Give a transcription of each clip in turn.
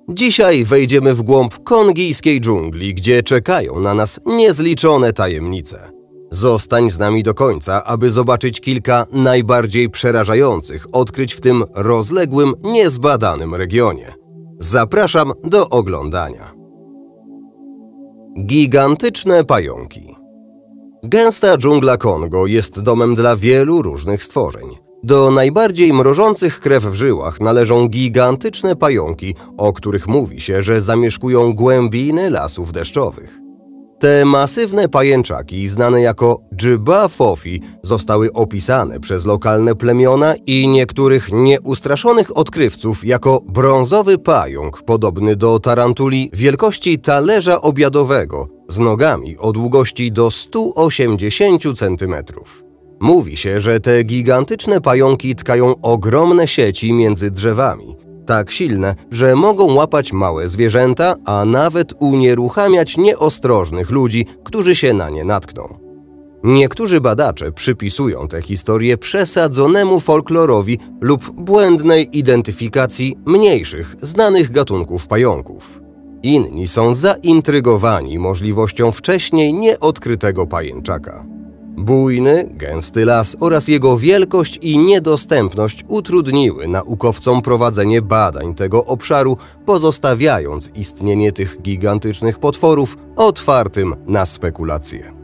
Dzisiaj wejdziemy w głąb kongijskiej dżungli, gdzie czekają na nas niezliczone tajemnice. Zostań z nami do końca, aby zobaczyć kilka najbardziej przerażających odkryć w tym rozległym, niezbadanym regionie. Zapraszam do oglądania. Gigantyczne pająki. Gęsta dżungla Kongo jest domem dla wielu różnych stworzeń. Do najbardziej mrożących krew w żyłach należą gigantyczne pająki, o których mówi się, że zamieszkują głębiny lasów deszczowych. Te masywne pajęczaki, znane jako dżba fofi, zostały opisane przez lokalne plemiona i niektórych nieustraszonych odkrywców jako brązowy pająk podobny do tarantuli wielkości talerza obiadowego z nogami o długości do 180 cm. Mówi się, że te gigantyczne pająki tkają ogromne sieci między drzewami, tak silne, że mogą łapać małe zwierzęta, a nawet unieruchamiać nieostrożnych ludzi, którzy się na nie natkną. Niektórzy badacze przypisują tę historię przesadzonemu folklorowi lub błędnej identyfikacji mniejszych, znanych gatunków pająków. Inni są zaintrygowani możliwością wcześniej nieodkrytego pajęczaka. Bujny, gęsty las oraz jego wielkość i niedostępność utrudniły naukowcom prowadzenie badań tego obszaru, pozostawiając istnienie tych gigantycznych potworów otwartym na spekulacje.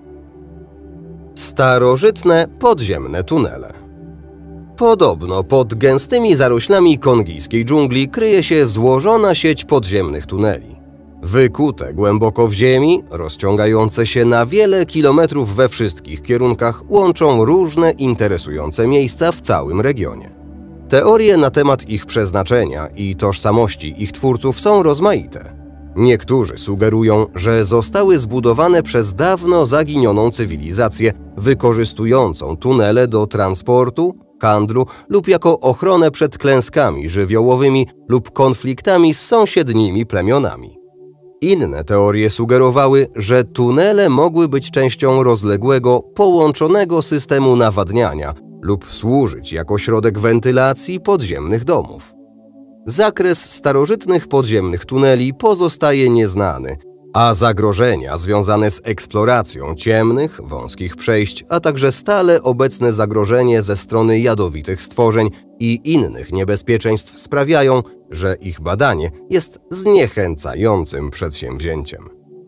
Starożytne podziemne tunele. Podobno pod gęstymi zaroślami kongijskiej dżungli kryje się złożona sieć podziemnych tuneli. Wykute głęboko w ziemi, rozciągające się na wiele kilometrów we wszystkich kierunkach, łączą różne interesujące miejsca w całym regionie. Teorie na temat ich przeznaczenia i tożsamości ich twórców są rozmaite. Niektórzy sugerują, że zostały zbudowane przez dawno zaginioną cywilizację, wykorzystującą tunele do transportu, handlu lub jako ochronę przed klęskami żywiołowymi lub konfliktami z sąsiednimi plemionami. Inne teorie sugerowały, że tunele mogły być częścią rozległego, połączonego systemu nawadniania lub służyć jako środek wentylacji podziemnych domów. Zakres starożytnych podziemnych tuneli pozostaje nieznany, a zagrożenia związane z eksploracją ciemnych, wąskich przejść, a także stale obecne zagrożenie ze strony jadowitych stworzeń i innych niebezpieczeństw sprawiają, że ich badanie jest zniechęcającym przedsięwzięciem.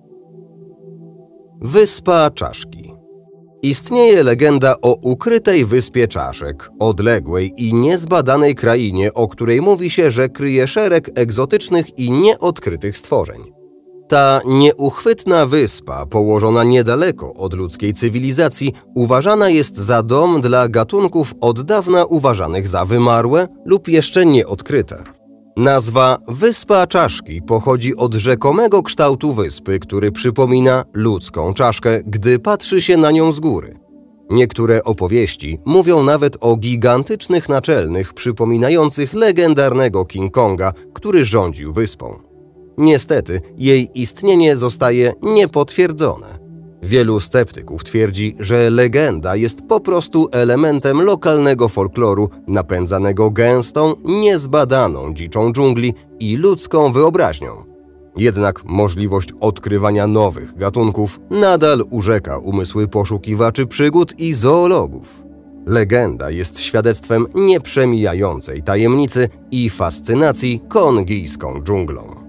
Wyspa Czaszki. Istnieje legenda o ukrytej wyspie Czaszek, odległej i niezbadanej krainie, o której mówi się, że kryje szereg egzotycznych i nieodkrytych stworzeń. Ta nieuchwytna wyspa, położona niedaleko od ludzkiej cywilizacji, uważana jest za dom dla gatunków od dawna uważanych za wymarłe lub jeszcze nieodkryte. Nazwa Wyspa Czaszki pochodzi od rzekomego kształtu wyspy, który przypomina ludzką czaszkę, gdy patrzy się na nią z góry. Niektóre opowieści mówią nawet o gigantycznych naczelnych przypominających legendarnego King Konga, który rządził wyspą. Niestety, jej istnienie zostaje niepotwierdzone. Wielu sceptyków twierdzi, że legenda jest po prostu elementem lokalnego folkloru napędzanego gęstą, niezbadaną dziczą dżungli i ludzką wyobraźnią. Jednak możliwość odkrywania nowych gatunków nadal urzeka umysły poszukiwaczy przygód i zoologów. Legenda jest świadectwem nieprzemijającej tajemnicy i fascynacji kongijską dżunglą.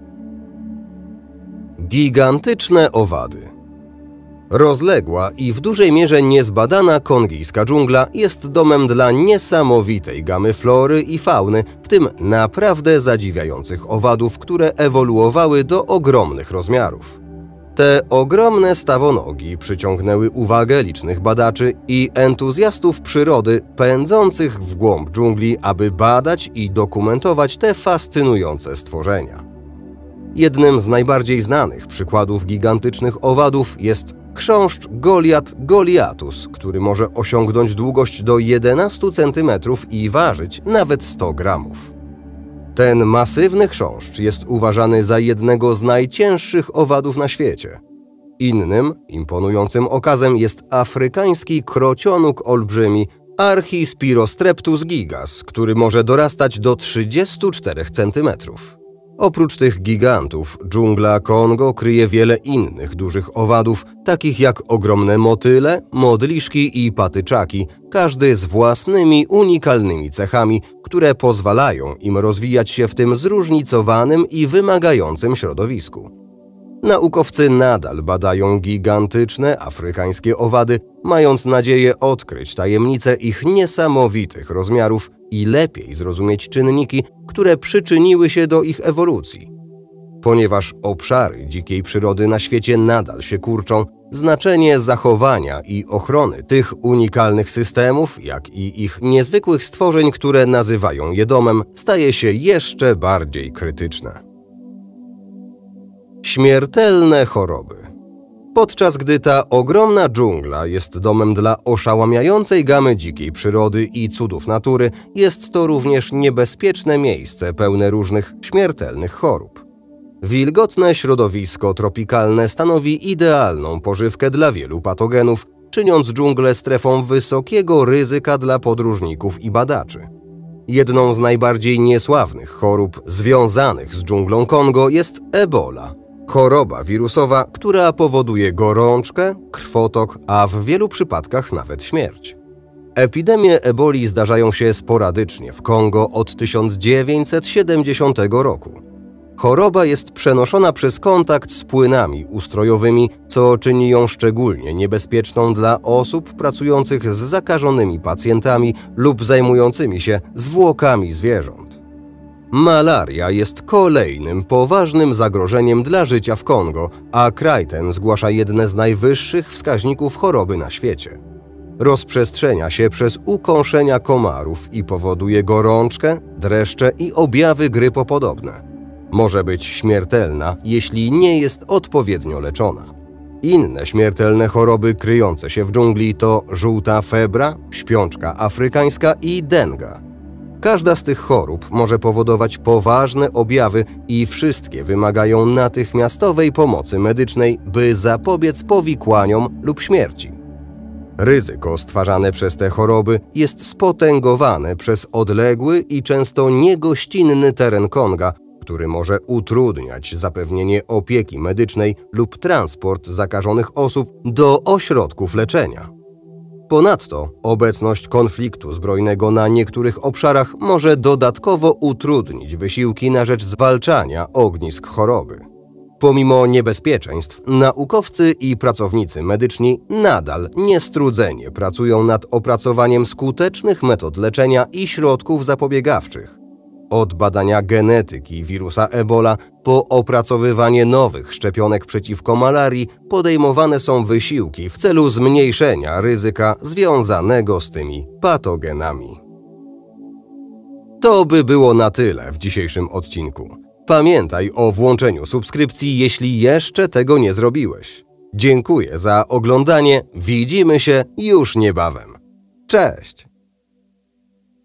Gigantyczne owady. Rozległa i w dużej mierze niezbadana kongijska dżungla jest domem dla niesamowitej gamy flory i fauny, w tym naprawdę zadziwiających owadów, które ewoluowały do ogromnych rozmiarów. Te ogromne stawonogi przyciągnęły uwagę licznych badaczy i entuzjastów przyrody pędzących w głąb dżungli, aby badać i dokumentować te fascynujące stworzenia. Jednym z najbardziej znanych przykładów gigantycznych owadów jest chrząszcz Goliath goliathus, który może osiągnąć długość do 11 cm i ważyć nawet 100 gramów. Ten masywny chrząszcz jest uważany za jednego z najcięższych owadów na świecie. Innym, imponującym okazem jest afrykański krocionóg olbrzymi Archispirostreptus gigas, który może dorastać do 34 cm. Oprócz tych gigantów, dżungla Kongo kryje wiele innych dużych owadów, takich jak ogromne motyle, modliszki i patyczaki, każdy z własnymi, unikalnymi cechami, które pozwalają im rozwijać się w tym zróżnicowanym i wymagającym środowisku. Naukowcy nadal badają gigantyczne afrykańskie owady, mając nadzieję odkryć tajemnice ich niesamowitych rozmiarów i lepiej zrozumieć czynniki, które przyczyniły się do ich ewolucji. Ponieważ obszary dzikiej przyrody na świecie nadal się kurczą, znaczenie zachowania i ochrony tych unikalnych systemów, jak i ich niezwykłych stworzeń, które nazywają je domem, staje się jeszcze bardziej krytyczne. Śmiertelne choroby. Podczas gdy ta ogromna dżungla jest domem dla oszałamiającej gamy dzikiej przyrody i cudów natury, jest to również niebezpieczne miejsce pełne różnych śmiertelnych chorób. Wilgotne środowisko tropikalne stanowi idealną pożywkę dla wielu patogenów, czyniąc dżunglę strefą wysokiego ryzyka dla podróżników i badaczy. Jedną z najbardziej niesławnych chorób związanych z dżunglą Kongo jest Ebola. Choroba wirusowa, która powoduje gorączkę, krwotok, a w wielu przypadkach nawet śmierć. Epidemie eboli zdarzają się sporadycznie w Kongo od 1970 roku. Choroba jest przenoszona przez kontakt z płynami ustrojowymi, co czyni ją szczególnie niebezpieczną dla osób pracujących z zakażonymi pacjentami lub zajmującymi się zwłokami zwierząt. Malaria jest kolejnym poważnym zagrożeniem dla życia w Kongo, a kraj ten zgłasza jedne z najwyższych wskaźników choroby na świecie. Rozprzestrzenia się przez ukąszenia komarów i powoduje gorączkę, dreszcze i objawy grypopodobne. Może być śmiertelna, jeśli nie jest odpowiednio leczona. Inne śmiertelne choroby kryjące się w dżungli to żółta febra, śpiączka afrykańska i denga. Każda z tych chorób może powodować poważne objawy i wszystkie wymagają natychmiastowej pomocy medycznej, by zapobiec powikłaniom lub śmierci. Ryzyko stwarzane przez te choroby jest spotęgowane przez odległy i często niegościnny teren Konga, który może utrudniać zapewnienie opieki medycznej lub transport zakażonych osób do ośrodków leczenia. Ponadto obecność konfliktu zbrojnego na niektórych obszarach może dodatkowo utrudnić wysiłki na rzecz zwalczania ognisk choroby. Pomimo niebezpieczeństw, naukowcy i pracownicy medyczni nadal niestrudzenie pracują nad opracowaniem skutecznych metod leczenia i środków zapobiegawczych. Od badania genetyki wirusa Ebola po opracowywanie nowych szczepionek przeciwko malarii podejmowane są wysiłki w celu zmniejszenia ryzyka związanego z tymi patogenami. To by było na tyle w dzisiejszym odcinku. Pamiętaj o włączeniu subskrypcji, jeśli jeszcze tego nie zrobiłeś. Dziękuję za oglądanie, widzimy się już niebawem. Cześć!